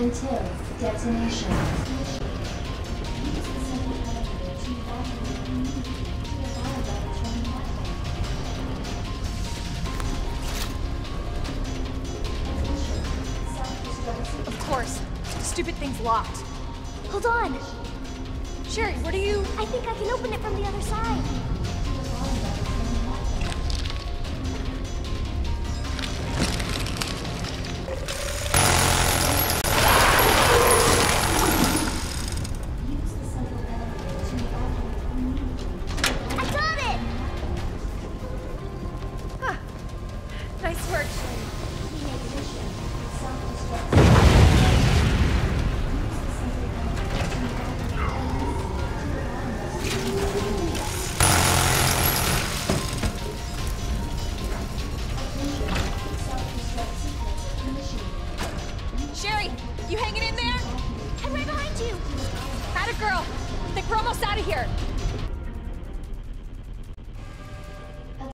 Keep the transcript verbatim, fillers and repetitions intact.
until detonation. Of course. The stupid thing's locked. Hold on. Sherry, what are you... I think I can open it from the other side. I got it! Huh. Nice work, Sherry. Sherry, you hanging in there? I'm right behind you. Atta girl. I think we're almost out of here.